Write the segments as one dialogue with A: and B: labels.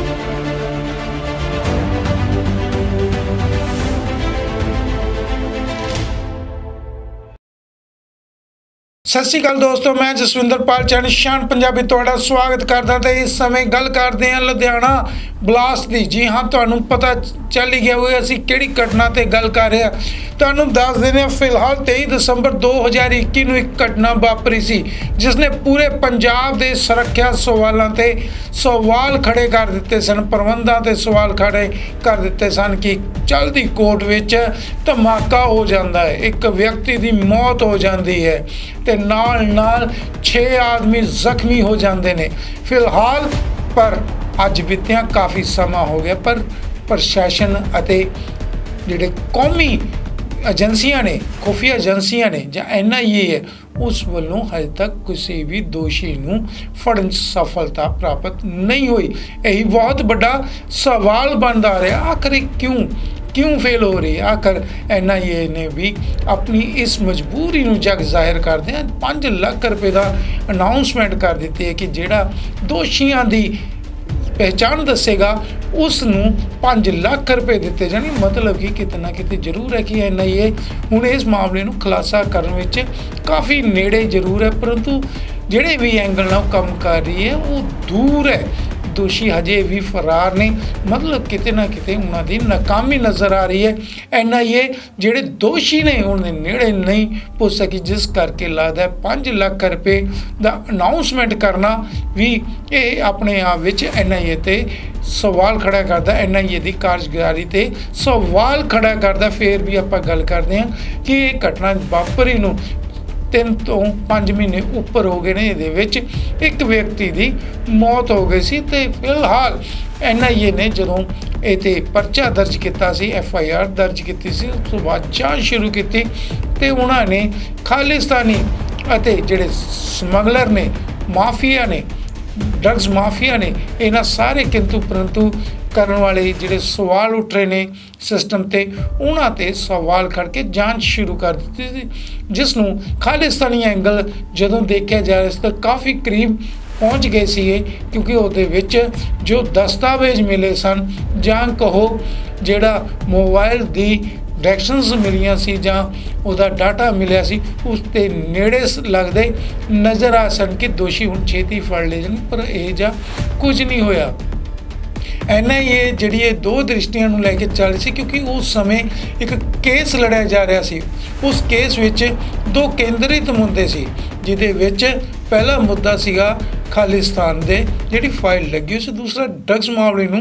A: सत श्री अकाल दोस्तों, मैं जसविंदरपाल चैनल शान पंजाबी तुहाडा स्वागत करदा। तो इस समय गल करते हैं लुधियाना ब्लास्ट की। जी हाँ, तुहानूं पता चल ही गया होगा असी किहड़ी घटना ते गल कर रहे हैं। तुहानूं दस देने फिलहाल 23 दिसंबर 2021 नूं एक घटना वापरी सी जिसने पूरे पंजाब के सुरक्षा सवालों ते सवाल खड़े कर दिते सन, प्रबंधां ते सवाल खड़े कर दिते सन कि चलदी कोर्ट विच धमाका हो जाता है, एक व्यक्ति की मौत हो जाती है ते नाल नाल 6 आदमी जख्मी हो जाते हैं। फिलहाल पर अज बीतिया काफ़ी समा हो गया, पर प्रशासन अते जिहड़े कौमी एजेंसियां ने, खुफिया एजेंसियां ने जां NIA है, उस वालों हजे तक किसी भी दोषी नूं फड़न सफलता प्राप्त नहीं हुई। यही बहुत बड़ा सवाल बनता रहा, आखिर क्यों फेल हो रही है। आखिर NIA ने भी अपनी इस मजबूरी नूं जग जाहिर करदे 5 लाख रुपए का अनाउंसमेंट कर दी है कि जिहड़ा दोषियों की पहचान दसेगा उसनूं 5 लाख रुपए दिते जाने। मतलब कि कितना किते जरूर है कि NIA हुण इस मामले नूं खुलासा करन विच काफ़ी नेड़े जरूर है, परंतु जिहड़े भी एंगल नाल काम कर रही है वो दूर है। दोषी हजे भी फरार ने, मतलब किते ना किते उन्हां दी नाकामी नज़र आ रही है। NIA जिहड़े दोषी ने उन्हें नेड़े नहीं पुज सकी, जिस करके लगता है 5 लाख रुपए का अनाउंसमेंट करना भी ये अपने आप विच NIA ते सवाल खड़ा करता, NIA की कारगुजारी ते सवाल खड़ा करता। फिर भी आपां गल करते हैं कि ये घटना वापरी नूं 3 तो 5 महीने उपर हो गए ने। ये एक व्यक्ति की मौत हो गई सी ते फिलहाल NIA ने जदों इते परचा दर्ज किया, FIR दर्ज की, उस तो बाद जांच शुरू की ते उन्होंने खालिस्तानी अते जिहड़े समगलर ने, माफिया ने, ड्रग्स माफिया ने, इन्हां सारे किंतु परंतु करने वाले जिहड़े सवाल उठ रहे ने सिस्टम ते, उन्हां ते सवाल करके जांच शुरू कर दी, जिसनूं खालिस्तानी एंगल जदों देखा जाए इस तक काफ़ी करीब पहुँच गए सी, क्योंकि उहदे विच जो दस्तावेज मिले सन जां कहो जिहड़ा मोबाइल दी डायरैक्शनस मिलियां सी जां उहदा डाटा मिलिया सी, उस ते नेड़े लगदे नज़र आ सन कि दोषी हुण छेती फड़ ले जाण, पर इह जा कुछ नहीं होया। NIA जिहड़ी ये 2 दृष्टियां नूं लैके चल रही सी, क्योंकि उस समय एक केस लड़िया जा रहा सी। उस केस विच 2 केंद्रित मुद्दे सी, जिहदे विच पहला मुद्दा सीगा खालिस्तान दे जिहड़ी फाइल लगी उस, दूसरा ड्रग्स मामले नूं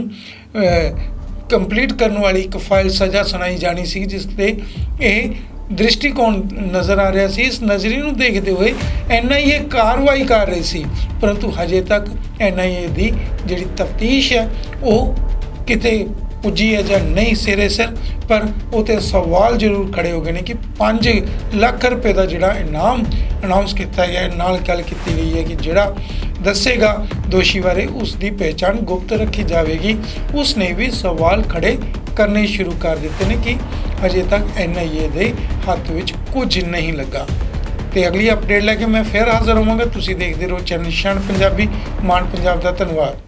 A: कंप्लीट करने वाली एक फाइल सज़ा सुनाई जानी सी, जिसते यह दृष्टिकोण नज़र आ रहा सी। इस नज़रिए नूं देखते हुए NIA कार्रवाई कर रही सी, परंतु हजे तक NIA की जिहड़ी तफ्तीश है वो किते पुजी है जां नहीं सिरे सिर, पर उते सवाल जरूर खड़े हो गए हैं कि 5 लाख रुपए का जिहड़ा इनाम अनाउंस किया गया, नाल गल की गई है कि जिहड़ा दसेगा दोषी बारे उसकी पहचान गुप्त रखी जाएगी। उसने भी सवाल खड़े करने शुरू कर दिते हैं कि अजे तक NIA के हाथ में कुछ नहीं लगा। तो अगली अपडेट लैके मैं फिर हाजिर होवांगा। तुसीं देखते रहो चैनल शान पंजाबी। मान पंजाब का धन्यवाद।